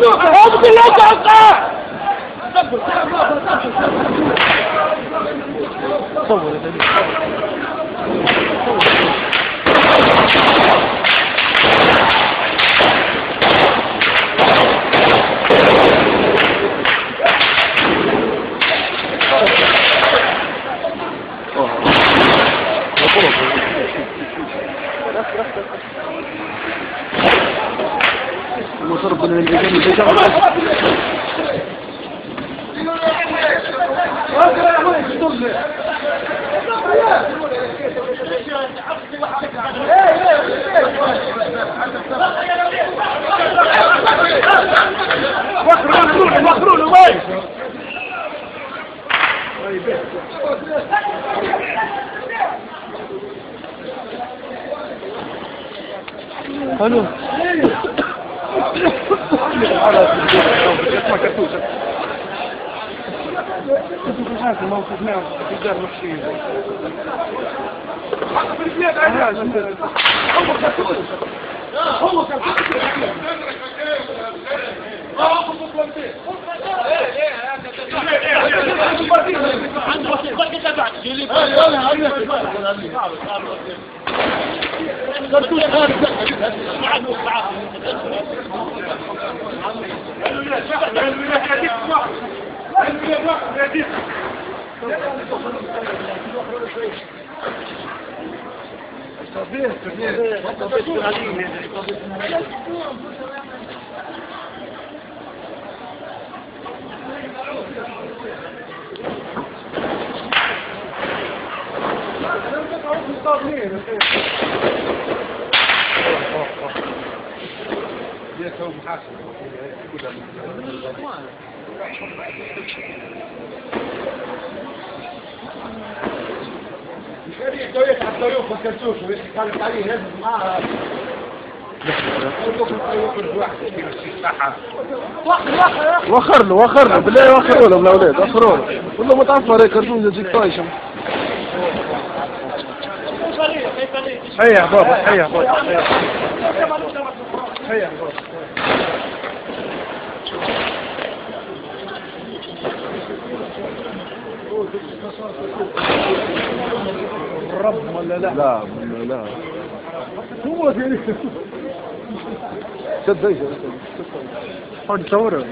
الو الموقف معه في الدار محشية هو كان وخر له بالله وخروا له الاولاد وخروا له كله متعفر يكرتون يجيك طايشه هيا بابا هيا بابا هيا بابا الرب ولا لا؟ لا هو صدق حاول تصوره